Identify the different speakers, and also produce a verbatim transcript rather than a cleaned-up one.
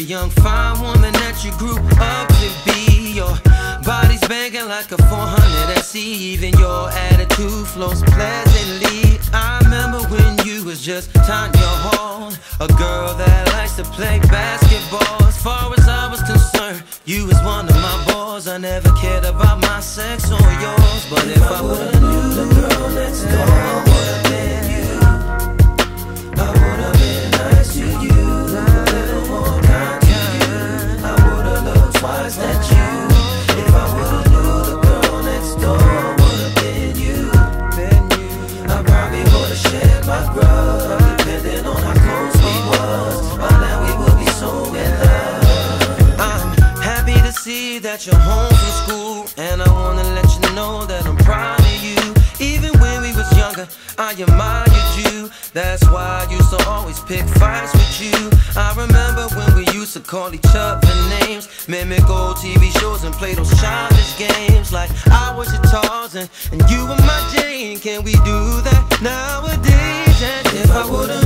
Speaker 1: young fine woman that you grew up to be. Your body's banging like a four hundred S E. Even your attitude flows pleasantly. I remember when you was just Tanya Hall, a girl that likes to play basketball. As far as I was concerned, you was one of my boys. I never cared about my sex or yours, but if, if I would've knew the girl next door would've been you, I would've been nice to you, a little more kind to you. I would've looked twice at you. If I would've knew the girl next door would've been you, I probably would've shared my grub. Depending on how close we was, by now we would be so in love. I'm happy to see that you're home from school, and I wanna let you know that I'm proud of you. Even when we was younger, I admired you. That's why I used to always pick fights with you. I remember when we used to call each other names, mimic old T V shows and play those childish games. Like I was your Tarzan and you were my Jane. Can we do that nowadays? And if I would've